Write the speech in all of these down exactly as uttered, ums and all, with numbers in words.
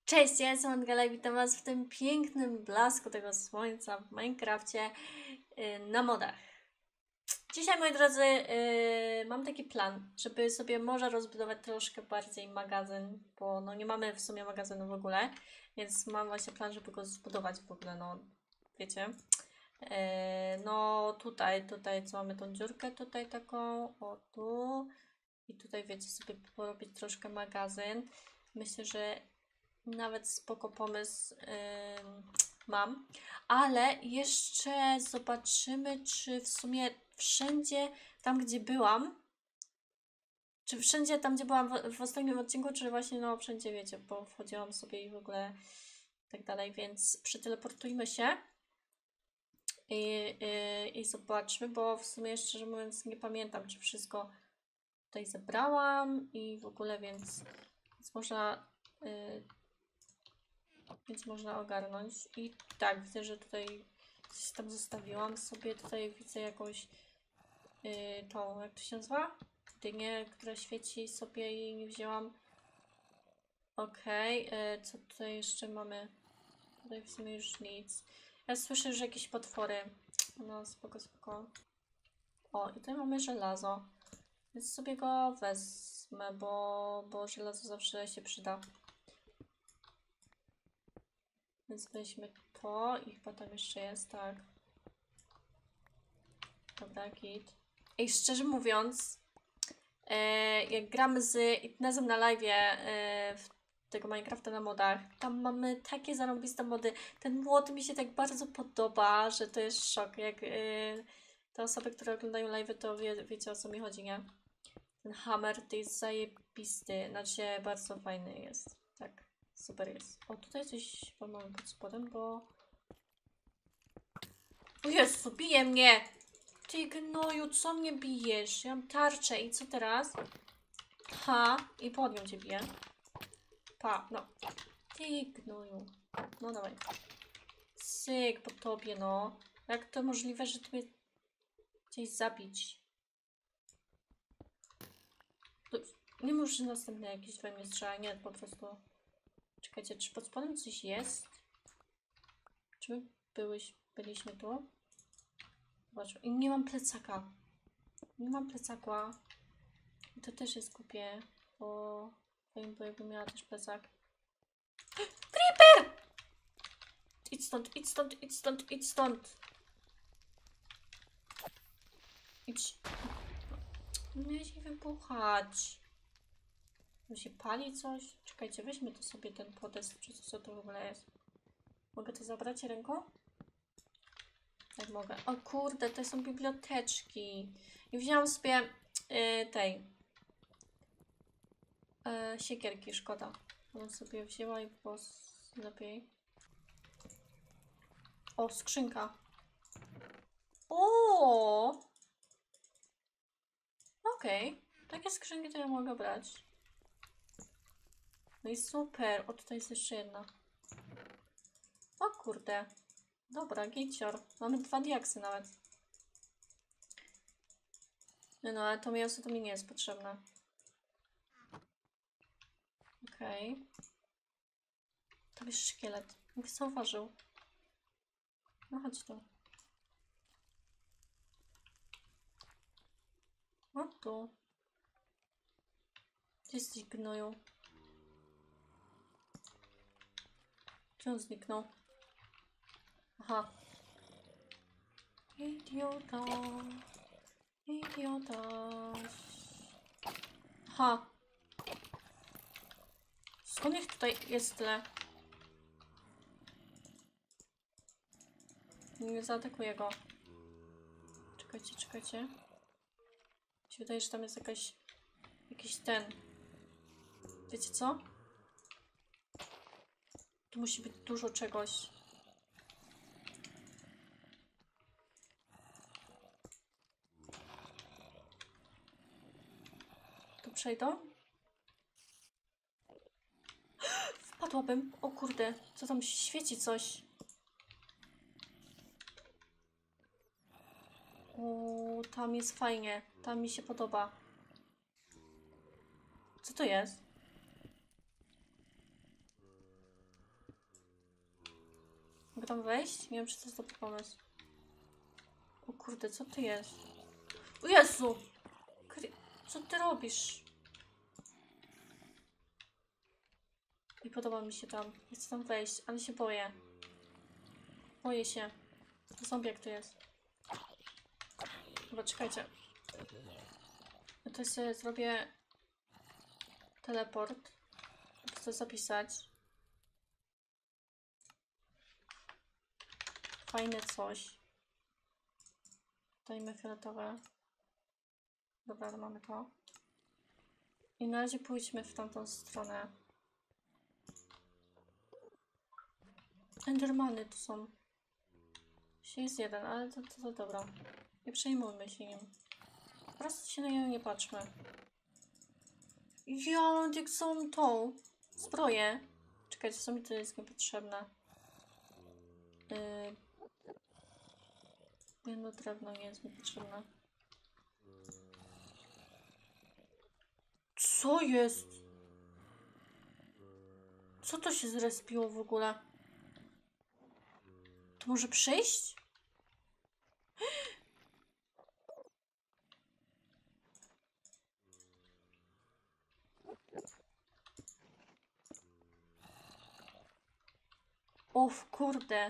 Cześć, ja jestem Angela i witam Was w tym pięknym blasku tego słońca w Minecrafcie yy, na modach. Dzisiaj, moi drodzy, yy, mam taki plan, żeby sobie może rozbudować troszkę bardziej magazyn, bo no nie mamy w sumie magazynu w ogóle, więc mam właśnie plan, żeby go zbudować w ogóle, no wiecie. Yy, no tutaj, tutaj co mamy tą dziurkę tutaj taką, o tu i tutaj wiecie sobie porobić troszkę magazyn. Myślę, że nawet spoko pomysł yy, mam, ale jeszcze zobaczymy, czy w sumie wszędzie tam, gdzie byłam, czy wszędzie tam, gdzie byłam w, w ostatnim odcinku, czy właśnie no wszędzie wiecie, bo wchodziłam sobie i w ogóle tak dalej, więc przeteleportujmy się i, i, i zobaczmy, bo w sumie szczerze mówiąc nie pamiętam, czy wszystko tutaj zebrałam i w ogóle, więc, więc można yy, Więc można ogarnąć. I tak, widzę, że tutaj coś tam zostawiłam sobie. Tutaj widzę jakąś yy, tą, jak to się nazywa? Dynię, która świeci sobie i nie wzięłam. Okej, okay. Yy, co tutaj jeszcze mamy? Tutaj w sumie już nic. Ja słyszę, że jakieś potwory. No, spoko, spoko. O, i tutaj mamy żelazo. Więc sobie go wezmę, bo, bo żelazo zawsze się przyda. Więc weźmy to i chyba tam jeszcze jest, tak. Dobra, git. Ej, szczerze mówiąc, e, jak gramy z Itnezem na live e, w tego Minecrafta na modach, tam mamy takie zarąbiste mody. Ten młot mi się tak bardzo podoba, że to jest szok. Jak e, te osoby, które oglądają live, to wie, wiecie, o co mi chodzi, nie? Ten hammer to jest zajebisty, znaczy bardzo fajny jest. Tak, super jest. O, tutaj coś chyba mamy pod spodem, bo... O Jezu, bije mnie! Ty gnoju, co mnie bijesz? Ja mam tarczę i co teraz? Ha, i pod nią cię biję. Pa, no. Ty gnoju. No dawaj. Syk po tobie, no. Jak to możliwe, że ty mnie chciałeś zabić? To nie mów, że następne jakieś we mnie strzela, nie, po prostu. Czekajcie, czy pod spodem coś jest? Czy my byłyś, byliśmy tu? Zobacz, i nie mam plecaka. Nie mam plecaka. I to też jest głupie, bo bo jakbym miała też plecak. Creeper! Idź stąd, idź stąd, idź stąd, idź stąd. Idź. Nie się wybuchać. Tu się pali coś? Czekajcie, weźmy to sobie ten podest, czy co to w ogóle jest. Mogę to zabrać ręką? Tak mogę. O kurde, to są biblioteczki. I wzięłam sobie yy, tej yy, siekierki, szkoda. Bym sobie wzięła i było lepiej. O, skrzynka. O! Okej. Okay. Takie skrzynki to ja mogę brać. No i super. O, tutaj jest jeszcze jedna. O kurde. Dobra, gicior. Mamy dwa diaksy nawet. No, no ale to mięso to mi nie jest potrzebne. Okej. Okay. Tam jest szkielet. Nie zauważył. No chodź tu. O tu. Gdzie jesteś, gnoju? Gdzie on zniknął? Aha. Idiota. Idiota. Aha. Skąd ich tutaj jest tyle? Nie zaatakuję go. Czekajcie, czekajcie. Mi się wydaje, że tam jest jakaś... Jakiś ten... Wiecie co? Tu musi być dużo czegoś. Tu przejdą? Wpadłabym. O kurde, co tam się świeci coś? O, tam jest fajnie. Tam mi się podoba. Co to jest? Mogę tam wejść? Nie wiem, czy to jest dobry pomysł. O kurde, co ty jest? O Jezu! Kry... Co ty robisz? Nie podoba mi się tam. Nie chcę tam wejść, ale się boję. Boję się. Zombie jak to jest. Dobra, czekajcie. Ja to sobie zrobię teleport. Chcę zapisać. Fajne coś. Dajmy fioletowe. Dobra, ale mamy to. I na razie pójdźmy w tamtą stronę. Endermany tu są. Jeśli jest jeden, ale to, to, to dobra. Nie przejmujmy się nim. Po prostu się na niego nie patrzmy. Ja mam jak są tą zbroję. Czekajcie, co mi to jest niepotrzebne. Yy... Jedno drewno nie jest mi potrzebne. Co jest? Co to się zrespiło w ogóle? To może przejść? O kurde.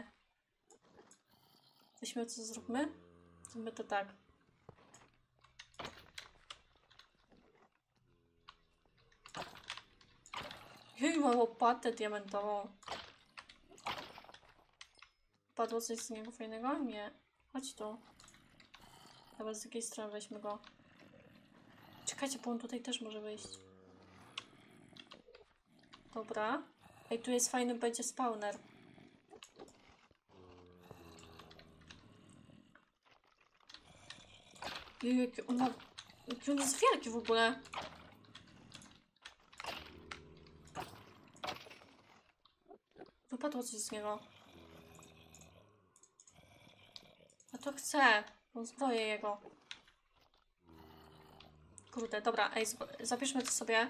Weźmy co zróbmy? Zróbmy to tak. Jej, ma łopatę diamentową. Padło coś z niego fajnego? Nie. Chodź tu. Dobra, z jakiej strony weźmy go. Czekajcie, bo on tutaj też może wyjść. Dobra. Ej, tu jest fajny, będzie spawner. Jej, jaki on ma... Jaki on jest wielki w ogóle. Wypadło coś z niego. A to chcę. Bo zbroję jego. Kurde, dobra, ej, zapiszmy to sobie.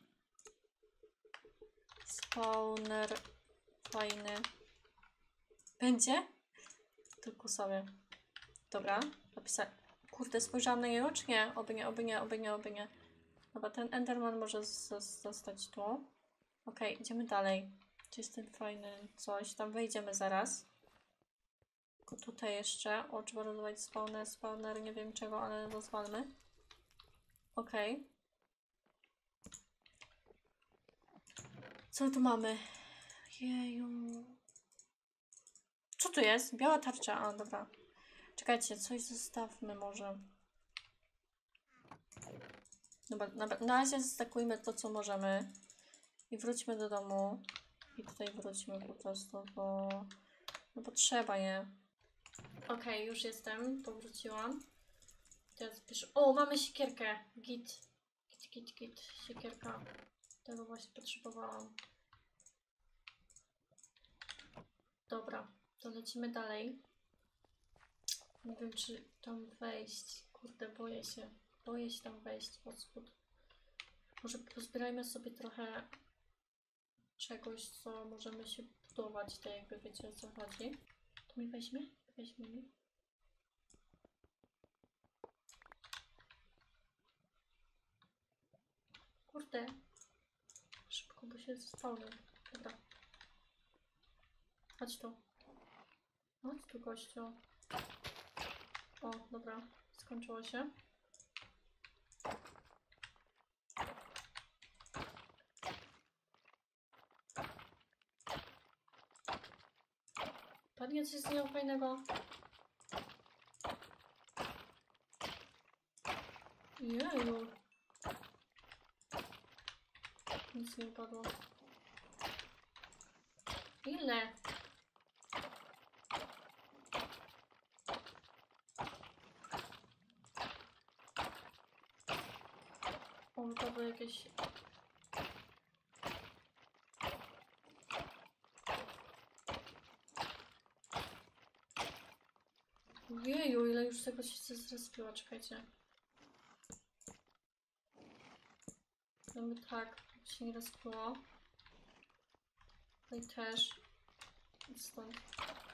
Spawner fajny. Będzie? Tylko sobie. Dobra, zapisać. Kurde, spojrzałam na niego, czy nie? Oby nie, oby nie, oby nie, oby nie. Dobra, ten Enderman może zostać tu. Okej, okay, idziemy dalej. Gdzie jest ten fajny coś? Tam wejdziemy zaraz. Tylko tutaj jeszcze. O, trzeba rozwalić spawner, spawner, nie wiem czego, ale rozwalmy. Okej. Okay. Co tu mamy? Jeju. Co tu jest? Biała tarcza. A, dobra. Czekajcie, coś zostawmy może. Dobra, na, na razie zastakujmy to, co możemy. I wróćmy do domu. I tutaj wrócimy po prostu, bo... No bo trzeba, nie? Okej, okay, już jestem. Powróciłam. Teraz piszę... O, mamy siekierkę. Git. Git, git, git. Siekierka. Tego właśnie potrzebowałam. Dobra, to lecimy dalej. Nie wiem, czy tam wejść. Kurde, boję się. Boję się tam wejść pod spód. Może pozbierajmy sobie trochę czegoś, co możemy się budować. To jakby wiecie, o co chodzi. To mi weźmie? Weźmie mi. Kurde. Szybko, bo się spałnę. Dobra. Chodź tu. Chodź tu, gościu. O, dobra. Skończyło się. Padnie coś z niego fajnego. Jeju. Nic nie padło. Ile? O, to były jakieś... Jeju, ile już tego się zrespiło, czekajcie. Mamy tak, się nie rozpłyło. No i też. Stąd.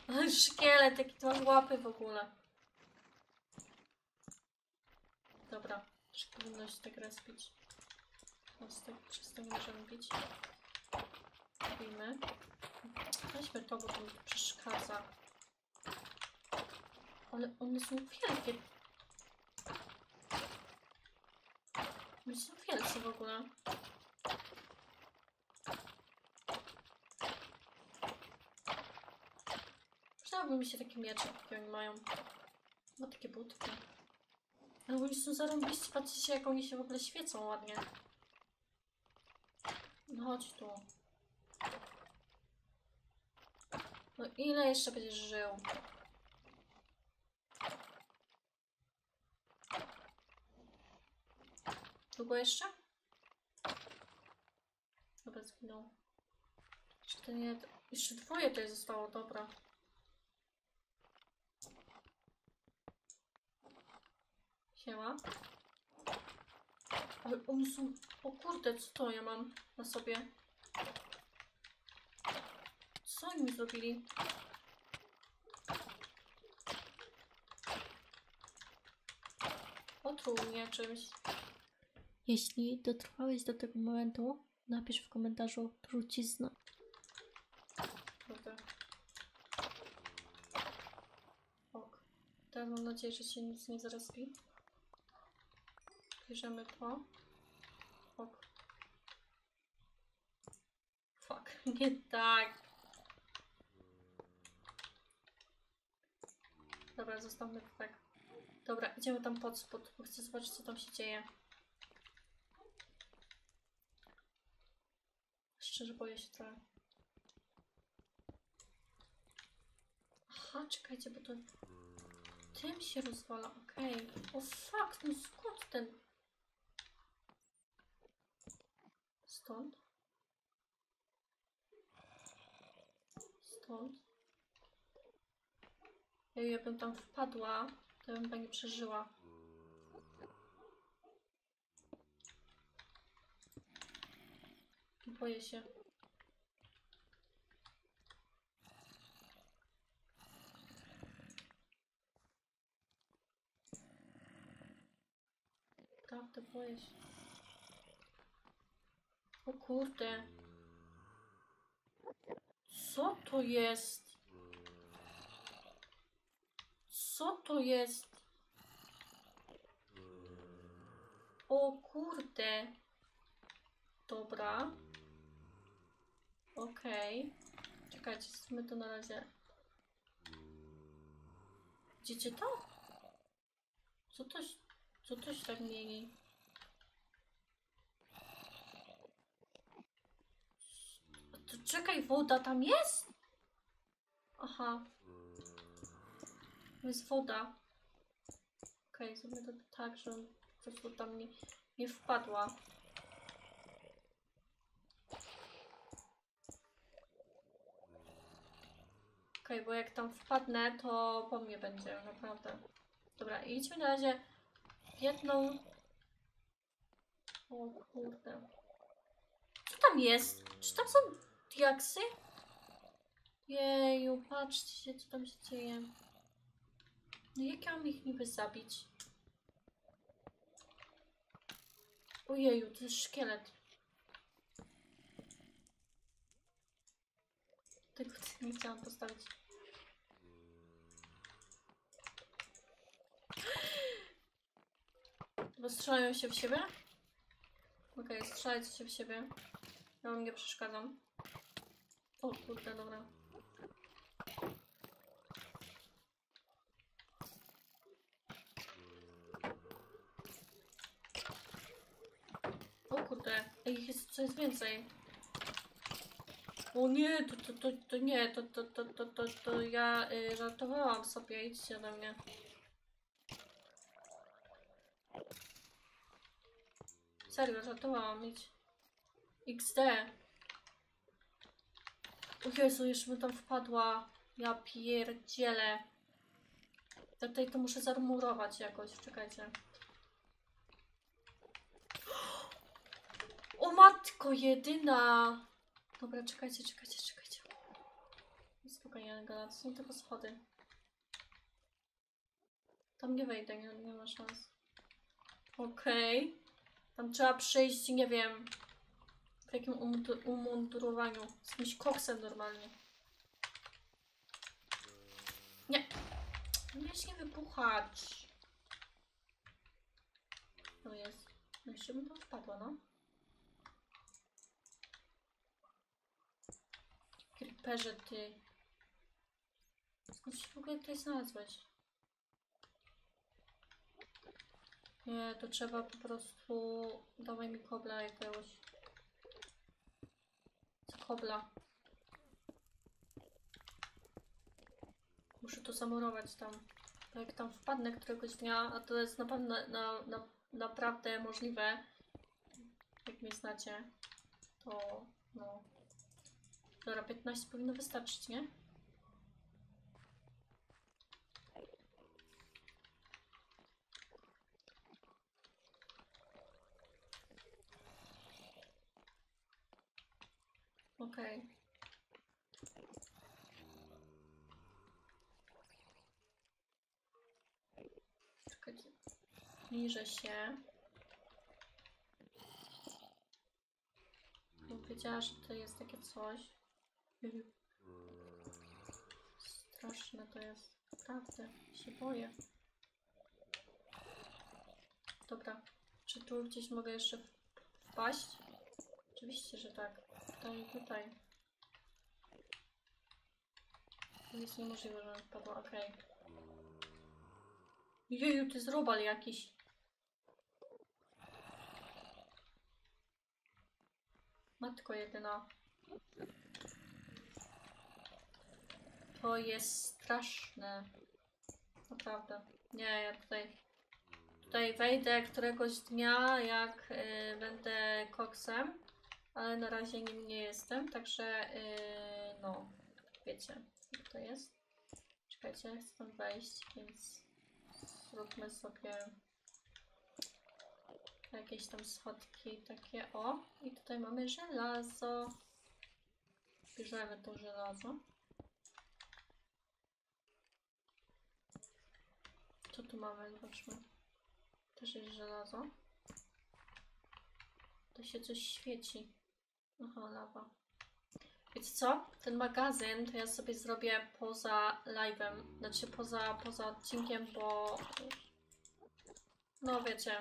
Ale szkielet, jaki to masz łapy w ogóle. Dobra, już powinno się tak respić. Przez to, przez to nie możemy bić. Robimy. Weźmy to, bo to mi przeszkadza. Ale one są wielkie. One są wielkie w ogóle. Przydałyby mi się takie miecze, jakie oni mają. No takie budki. Ale oni są zarąbiści, patrzcie jak oni się w ogóle świecą ładnie. No chodź tu. No ile jeszcze będziesz żył? Długo jeszcze? Dobra, zginął. Jeszcze to nie... Jeszcze dwoje tutaj zostało, dobra. Siema. Ale oni są... O kurde, co to ja mam na sobie? Co oni mi zrobili? Otruł mnie czymś. Jeśli dotrwałeś do tego momentu, napisz w komentarzu trucizna. Dobra. Ok. Teraz mam nadzieję, że się nic nie zarespi. Bierzemy to. Ok. Fuck, nie tak. Dobra, zostawmy to tak. Dobra, idziemy tam pod spód, bo chcę zobaczyć, co tam się dzieje. Szczerze boję się trochę. Aha, czekajcie, bo to tym się rozwala, okej. Okay. O fuck, no skąd ten... Stąd? Stąd? Ej, jakbym tam wpadła, to bym chyba nie przeżyła. Boję się. Naprawdę boję się. O kurde. Co to jest? Co to jest? O kurde. Dobra. Okej. Okay. Czekajcie, my to na razie. Widzicie to? Co to, co to się tak mieni? To czekaj, woda tam jest? Aha. To jest woda. Okej, okay, zrobię to tak, że on po prostu tam nie, nie wpadła. Okej, okay, bo jak tam wpadnę, to po mnie będzie, naprawdę. Dobra, idźmy na razie jedną... O kurde. Co tam jest? Czy tam są diaksy? Jeju, patrzcie, co tam się dzieje. No jak ja mam ich niby zabić? Ojeju, to jest szkielet. Tego nie chciałam postawić. Bo strzelają się w siebie? Okej, okay, strzelajcie się w siebie. Ja wam nie przeszkadzam. O kurde, dobra. O kurde, ich jest coś więcej. O nie, to, to, to, to nie, to, to, to, to, to, to ja y, żartowałam sobie, idźcie do mnie. Serio, żartowałam, idź. iks de. O Jezu, jeszcze bym tam wpadła. Ja pierdzielę. Tutaj to muszę zarmurować jakoś, czekajcie. O matko jedyna! Dobra, czekajcie, czekajcie, czekajcie. Spokojnie, Gala, to są tylko schody. Tam nie wejdę, nie, nie ma szans. Okej. Okay. Tam trzeba przyjść, nie wiem, w jakim umundurowaniu. Z jakimś koksem normalnie. Nie. Miałeś nie wybuchać. To jest. No jeszcze bym tam wpadła, no. Creeperze, ty. Skąd się w ogóle tutaj znalazłeś? Nie, to trzeba po prostu... Dawaj mi kobla jakiegoś. Co kobla? Muszę to zamurować tam. Bo jak tam wpadnę któregoś dnia, a to jest na pewno na, na, naprawdę możliwe, jak mnie znacie, to no... Dobra, piętnaście powinno wystarczyć, nie? Okej. Okay. Czekajcie. Niżę się. Bo wiedziała, że to jest takie coś. Straszne to jest. Naprawdę. Się boję. Dobra. Czy tu gdzieś mogę jeszcze wpaść? Oczywiście, że tak. Tutaj, tutaj. To jest niemożliwe, że wpadła. Okej. Okay. Jeju, to jest robal jakiś. Matko jedyna. To jest straszne. Naprawdę. Nie, ja tutaj... Tutaj wejdę któregoś dnia, jak y, będę koksem. Ale na razie nim nie jestem, także y, no... Wiecie, jak to jest. Czekajcie, chcę tam wejść, więc... Zróbmy sobie... Jakieś tam schodki takie, o. I tutaj mamy żelazo. Bierzemy to żelazo. Co tu mamy? Zobaczmy. Też jest żelazo. To się coś świeci. Aha, lawa. Wiecie co? Ten magazyn to ja sobie zrobię poza live'em. Znaczy poza, poza odcinkiem, bo... No wiecie.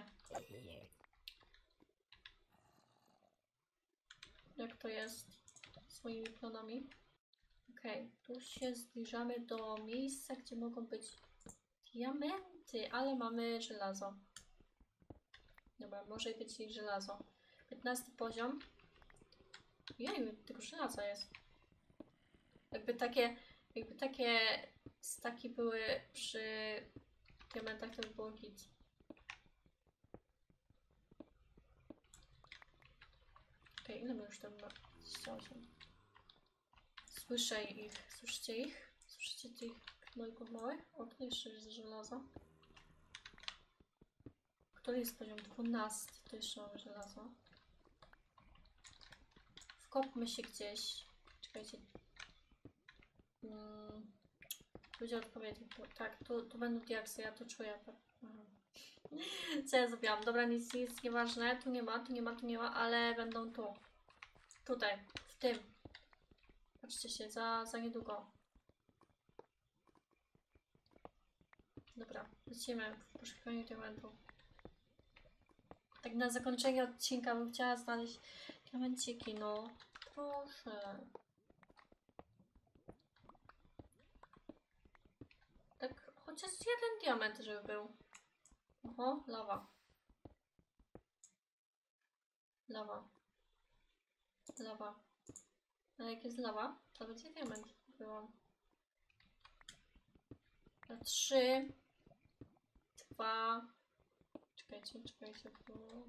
Jak to jest z moimi planami. Okej, okay, tu się zbliżamy do miejsca, gdzie mogą być diamenty, ale mamy żelazo. Dobra, może być i żelazo. piętnasty poziom. Jeju, tylko żelaza jest. Jakby takie, jakby takie staki były przy diamentach, to by było git. Okej, okay, ile my już tam ma? dwadzieścia osiem. Słyszę ich. Słyszycie ich? Słyszycie tych knojków małych? O, to jeszcze jest żelazo. Który jest poziom dwunasty? To jeszcze mamy żelazo. Wkopmy się gdzieś. Czekajcie. Hmm. Ludzie odpowiedzi. Tak, tu, tu będą diaksy, ja to czuję. Aha. Co ja zrobiłam? Dobra, nic, nic, nieważne. Tu nie ma, tu nie ma, tu nie ma, ale będą tu. Tutaj, w tym. Patrzcie się, za, za niedługo. Dobra, lecimy w poszukiwaniu diamentów. Tak na zakończenie odcinka bym chciała znaleźć diamenciki, no. Proszę. Tak, chociaż jeden diament, żeby był. Oho, lawa. Lawa. Lawa. A jak jest lawa, to będzie diament. Byłam. Na trzy. Dwa. Czekajcie, czekajcie. Było.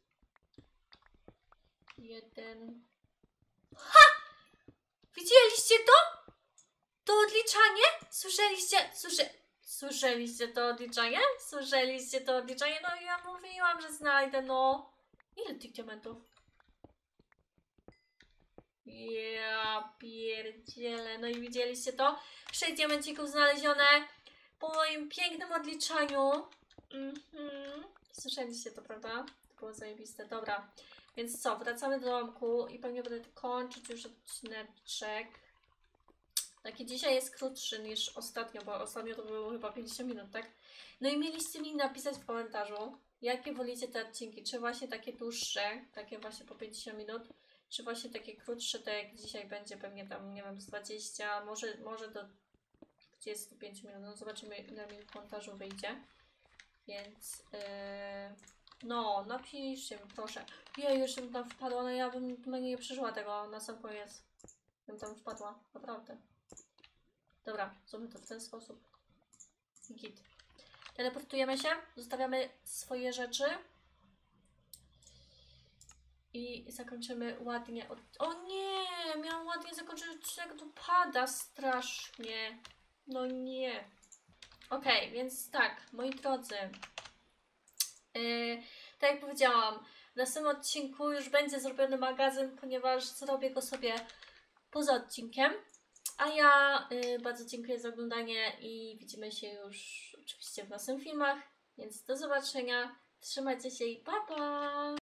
Jeden. Ha! Widzieliście to? To odliczanie? Słyszeliście? Słyszę... Słyszeliście to odliczanie? Słyszeliście to odliczanie? No ja mówiłam, że znajdę, no. Ile tych diamentów? Ja Ja pierdzielę. No i widzieliście to? sześć diamencików znalezione po moim pięknym odliczaniu. Mhm. Słyszeliście to, prawda? To było zajebiste. Dobra. Więc co? Wracamy do domku i pewnie będę kończyć już odcineczek. Taki dzisiaj jest krótszy niż ostatnio, bo ostatnio to było chyba pięćdziesiąt minut, tak? No i mieliście mi napisać w komentarzu, jakie wolicie te odcinki. Czy właśnie takie dłuższe, takie właśnie po pięćdziesiąt minut, czy właśnie takie krótsze, tak jak dzisiaj będzie pewnie tam, nie wiem, z dwudziestu, może, może do dwudziestu pięciu minut. No zobaczymy, ile mi w komentarzu wyjdzie. Więc yy, no, napiszcie mi, proszę. Ja już bym tam wpadła, no ja bym nie przeżyła tego na sam koniec. Bym tam wpadła, naprawdę. Dobra, zróbmy to w ten sposób. Git. Teleportujemy się, zostawiamy swoje rzeczy. I zakończymy ładnie. Od... O nie! Miałam ładnie zakończyć odcinek, to pada strasznie. No nie. Okej, okay, więc tak, moi drodzy. Yy, tak jak powiedziałam, w następnym odcinku już będzie zrobiony magazyn, ponieważ zrobię go sobie poza odcinkiem. A ja y, bardzo dziękuję za oglądanie i widzimy się już oczywiście w następnych filmach. Więc do zobaczenia. Trzymajcie się i pa pa!